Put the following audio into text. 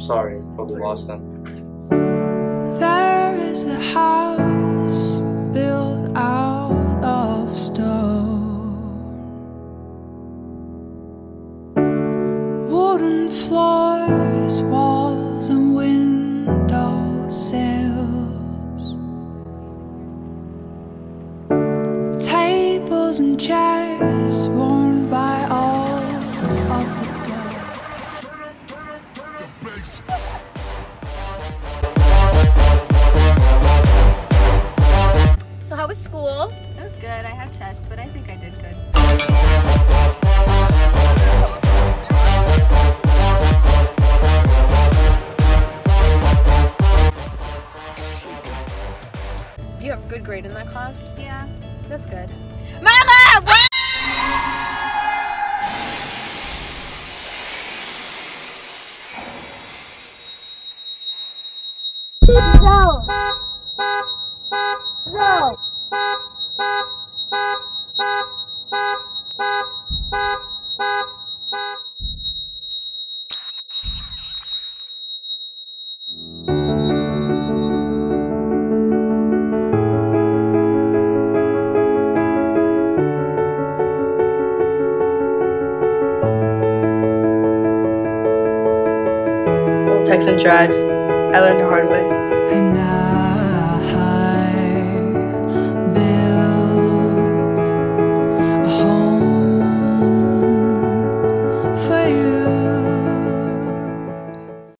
sorry, probably lost them. There is a house built out of stone, wooden floors, walls and window sills, tables and chairs worn by all of the girls. So how was school? It was good. I had tests, but I think I did good. Do you have a good grade in that class? Yeah. That's good. Mama! What? Text and drive. I learned the hard way. And now